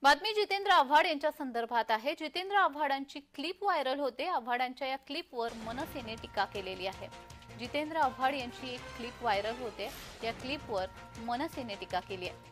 बातमी जितेंद्र आव्हाड यांच्या संदर्भात आहे। जितेंद्र आव्हाडांची क्लिप व्हायरल होते। आव्हाडांच्या या क्लिपवर मनसेने टीका केलेली आहे। जितेंद्र आव्हाड यांची एक क्लिप व्हायरल होते। या क्लिपवर मनसेने टीका केली आहे।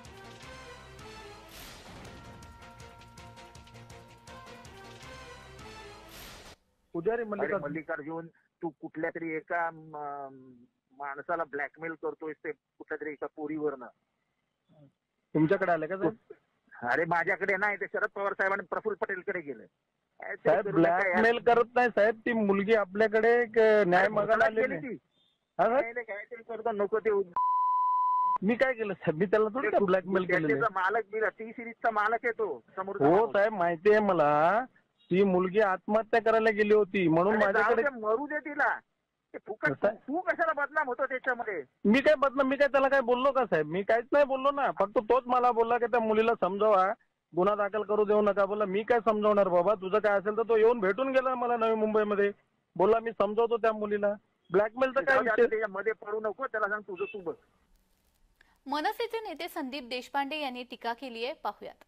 पुजारी मल्लिकार्जुन, तू कुठल्या तरी एका माणसाला ब्लॅकमेल करतोयस ते कुठल्या तरी एका पोरीवरनं। तुमच्याकडे आले का साहेब? अरे माझ्याकडे नाही, ते शरद पवार साहेबांनी प्रफुल्ल पटेलकडे गेले। साहेब ब्लॅकमेल करत नाही साहेब, ती मुलगी आपल्याकडे न्याय मागायला आलेली आहे। काहीतरी करतो नको ते। मी काय केलं साहेब? मी त्याला थोडी ब्लॅकमेल केलेलं? मालक टी सिरीजचा मालक आहे तो समोर। हो साहेब माहिती आहे मला, ती मुलगी आत्महत्या करायला गेली होती म्हणून माझ्याकडे। मरू दे तिला, तू कशाला बदनाम होतो त्याच्यामध्ये? मी काय बदनाम? मी काय त्याला काय बोललो का साहेब? मी काहीच नाही बोललो ना, फक्त तोच मला बोलला की त्या मुलीला समजावा, गुन्हा दाखल करू देऊ नका। बोला मी काय समजावणार बाबा, तुझं काय असेल तर तो येऊन भेटून गेला मला नवी मुंबईमध्ये, बोलला मी समजावतो त्या मुलीला। ब्लॅकमेल तर काय त्याच्यामध्ये पडू नको, त्याला सांग तुझं तू बघ। मनसेचे नेते संदीप देशपांडे यांनी टीका केली आहे, पाहूयात।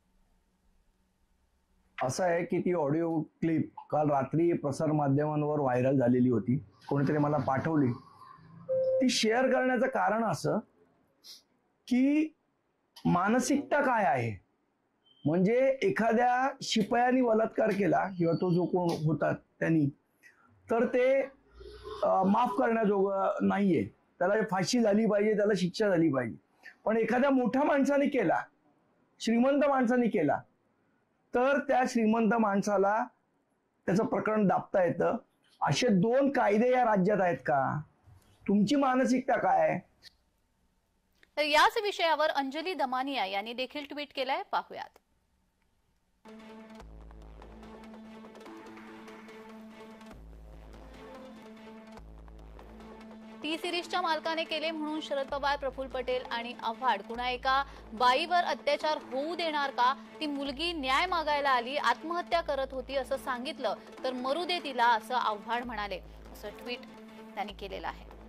असं आहे की ती ऑडिओ क्लिप काल रात्री प्रसार माध्यमांवर व्हायरल झालेली होती, कोणीतरी मला पाठवली। ती शेअर करण्याचं कारण असं की मानसिकता काय आहे, म्हणजे एखाद्या शिपायाने बलात्कार केला किंवा तो जो कोण होता त्यांनी, तर ते माफ करण्याजोगं नाहीये, त्याला फाशी झाली पाहिजे, त्याला शिक्षा झाली पाहिजे। पण एखाद्या मोठ्या माणसाने केला, श्रीमंत माणसाने केला, तर त्या श्रीमंत माणसाला त्याचं प्रकरण दाबता येतं। असे दोन कायदे या राज्यात आहेत का? तुमची मानसिकता काय आहे? तर याच विषयावर अंजली दमानिया यांनी देखील ट्विट केलंय, पाहूयात। टी सिरीजच्या मालकाने केले म्हणून शरद पवार, प्रफुल्ल पटेल आणि आव्हाड कुणा एका बाईवर अत्याचार होऊ देणार का? ती मुलगी न्याय मागायला आली, आत्महत्या करत होती असं सांगितलं तर मरू दे तिला, असं आव्हाड म्हणाले। असं ट्विट त्यांनी केलेलं आहे।